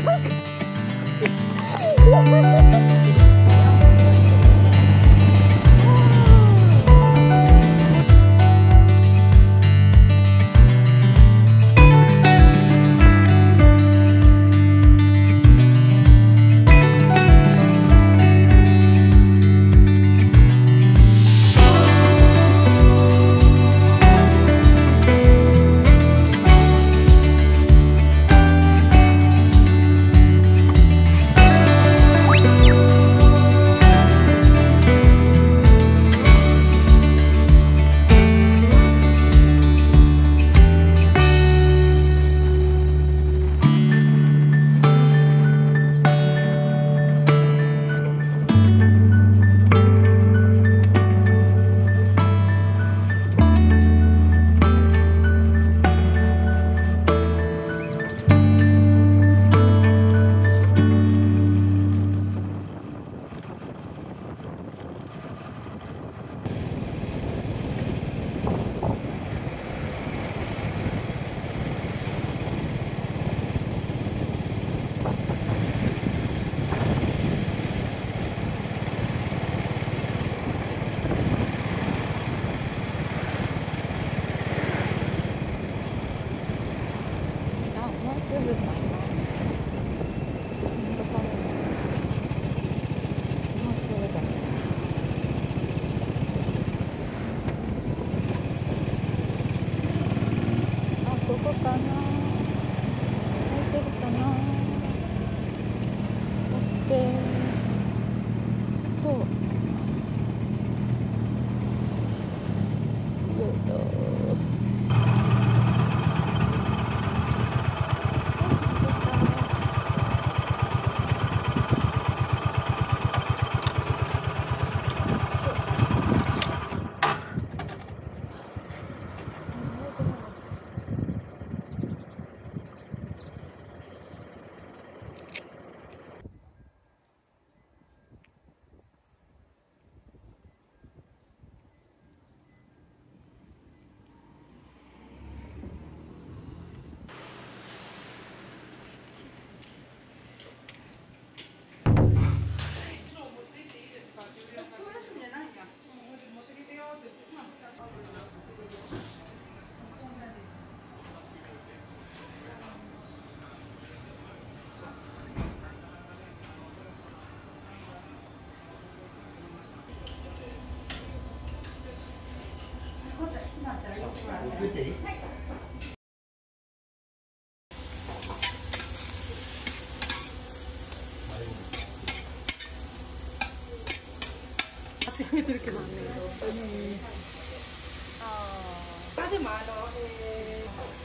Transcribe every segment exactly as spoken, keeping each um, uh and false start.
ついていい？ 集めてるけどね。あ、でもあの、え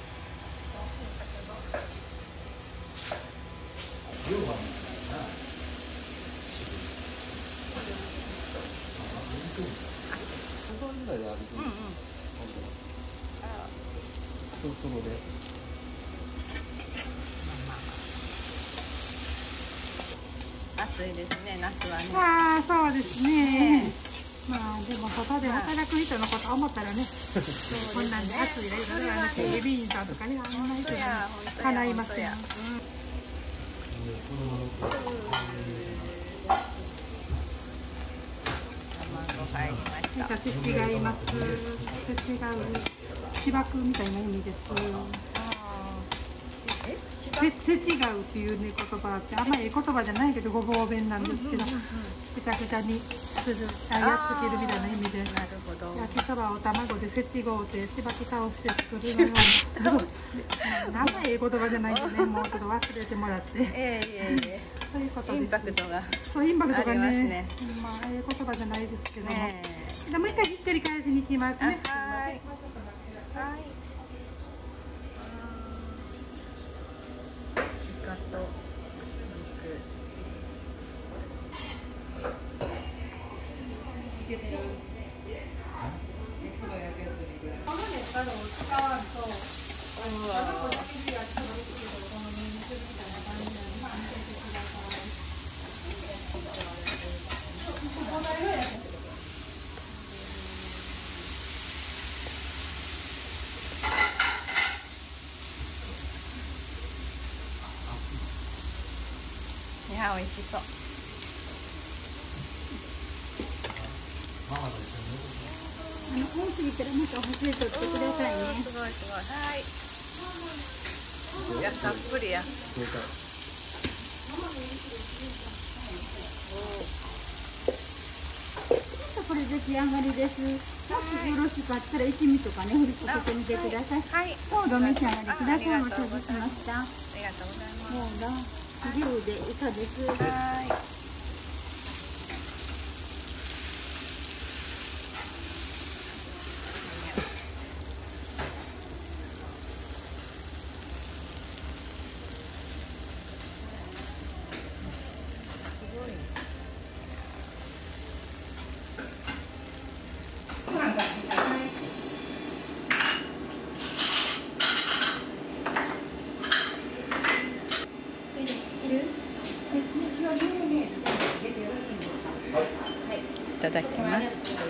量はぐらいであると、うんうん、そろそろで。 暑いですね、夏はね。 ああ、そうですね。まあでも外で働く人のこと思ったらね、こんなんで暑いね、それはね、警備員さんとかね、あんな人が叶いますよ。なんかせちがいます。せちがう、芝生みたいな意味です。せちがうっていうね言葉ってあんまりいい言葉じゃないけどごぼう弁なんですけど、ぐちゃぐちゃにする、あやっつけるみたいな意味で、焼きそばを卵でせちごうてしばき倒して作るのような、あんまりいい言葉じゃないんでね、もうちょっと忘れてもらって。ええええ。そういうことです。インパクトが。そうインパクトがね、まあいい言葉じゃないですけども。じゃもう一回ひっくり返しに行きますね。はい。はい。 はい、美味しそう。 ママと一緒に。 あの多すぎたらまたお箸で取ってくださいね。 すごいすごい。はい。いや、たっぷりや。 そうか。 これ出来上がりです。もしよろしかったら一味とかね振りかけてみてください。 はい。 どうぞ召し上がりください。お待たせしました。 ありがとうございます。 もうな、牛でイカです。 はい。いただきます。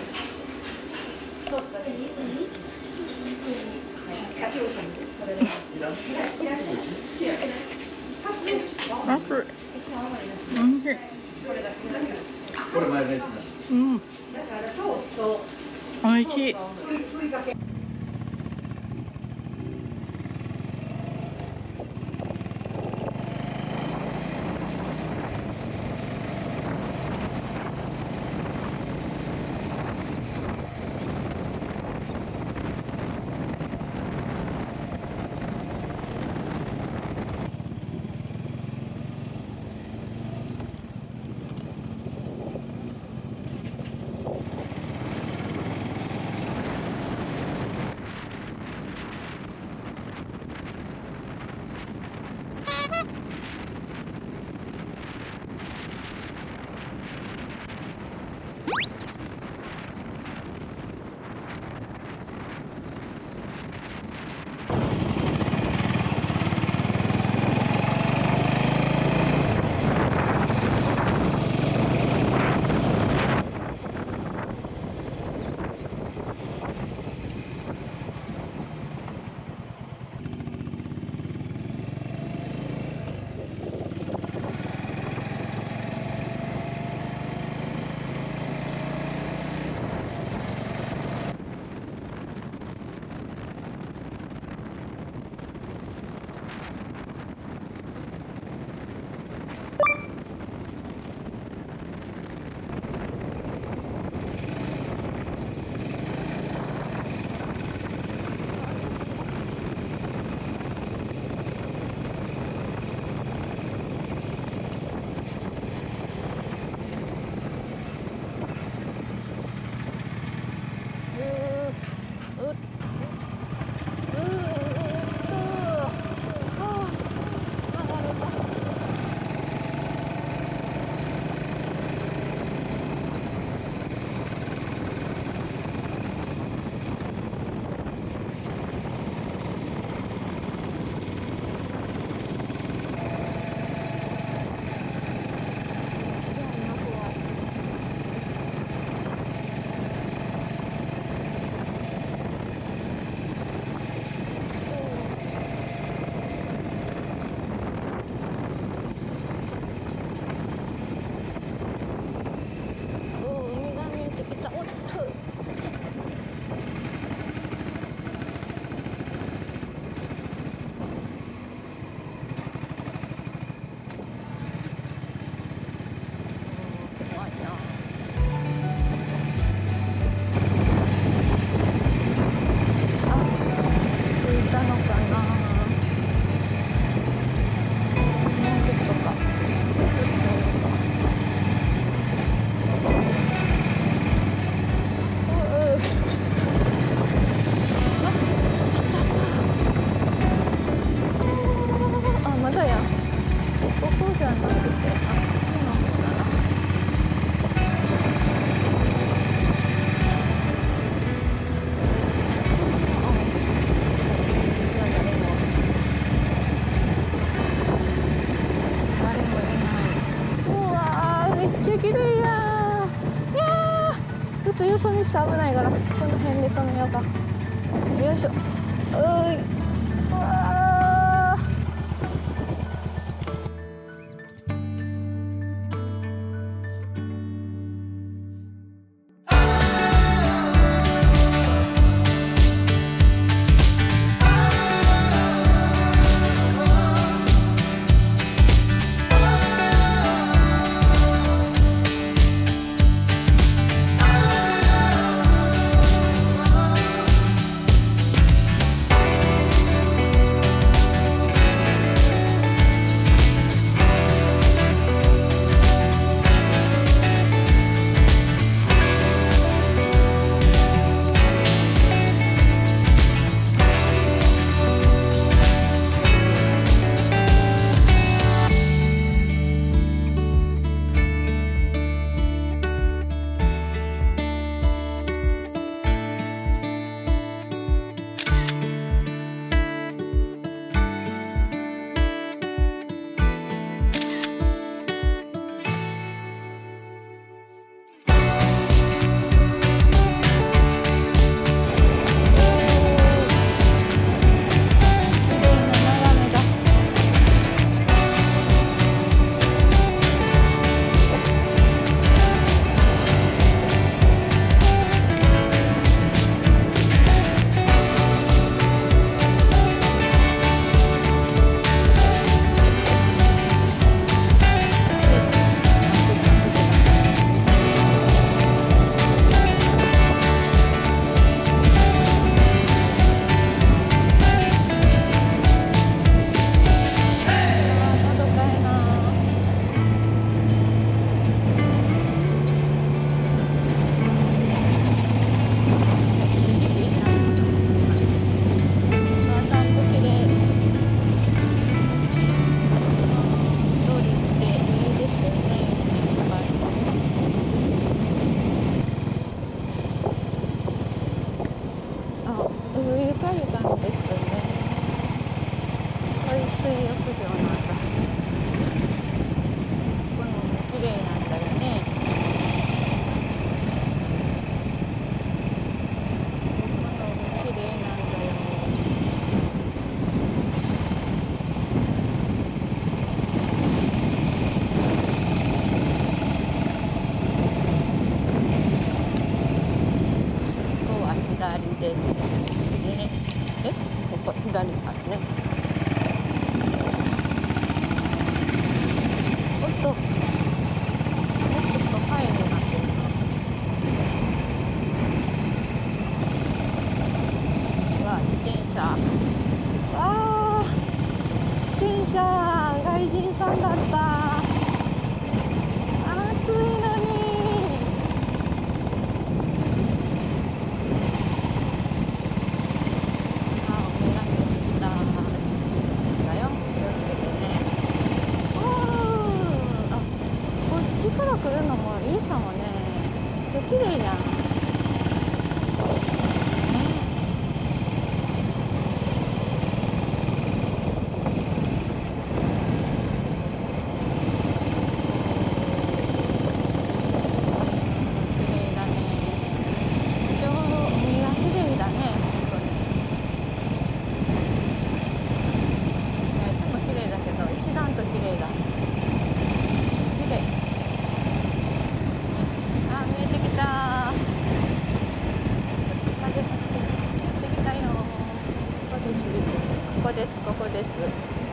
これマヨネーズな。 うん。美味しい。とよそ見して危ないからこの辺で止めようか。よいしょ。ういうわー。 かりなんですね。海水浴場なんだ。このも綺麗なんだよね。このも綺麗なんだよ。ここは左ですね。え、ここ左からね。おっと、もうちょっと前になってるな。うわ、自転車。わあ、自転車、外人さんだった。暑いのに。あ、目がけてきた。だよ、気をつけてね。おー、あ、こっちから来るのもいいかもね。めっちゃ綺麗じゃん。ね。綺麗だね。超海が綺麗だね。本当に。いつも綺麗だけど、一段と綺麗だ。綺麗。あ、見えてきた。風がやってきたよ。ここです。ここです。こ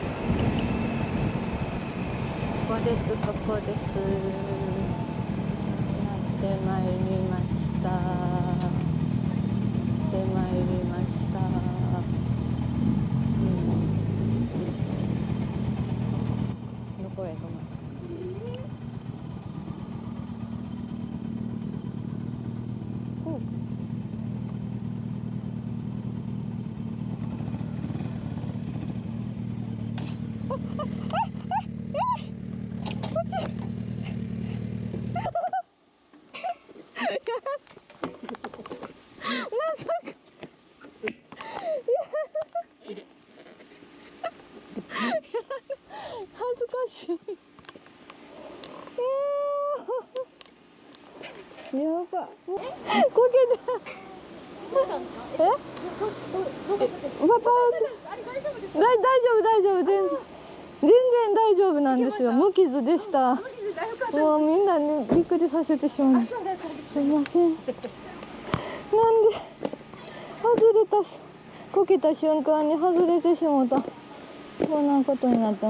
こです。ここです。ここです。やってまいりました。やってまいりました。うん、どこへ止まる？おう。恥ずかしい。やば。こけた。え？パパ。大大丈夫大丈夫全然全然大丈夫なんですよ。無傷でした。もうみんなにびっくりさせてしまう。すいません。なんで外れたこけた瞬間に外れてしまった。こんなことになった。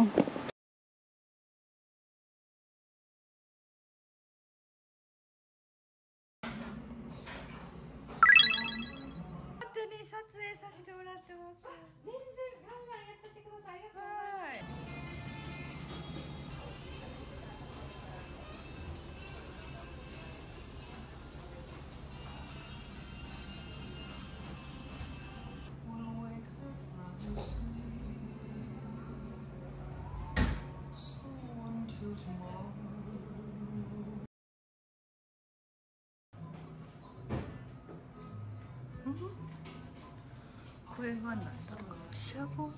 勝手に撮影させてもらってます。全然ガンガンやっちゃってください。ありがとうございます。これは何だ？シャボン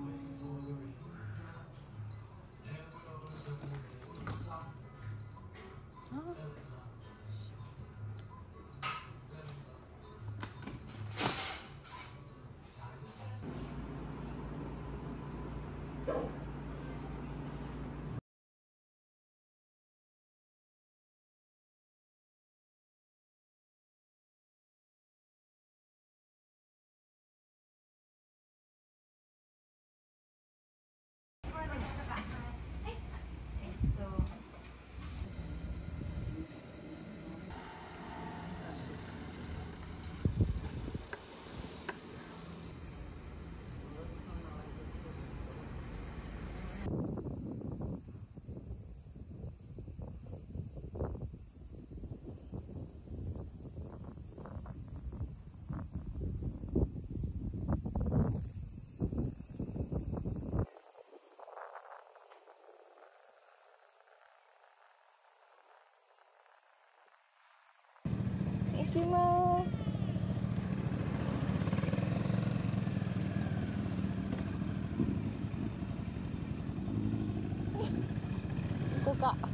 玉。 た。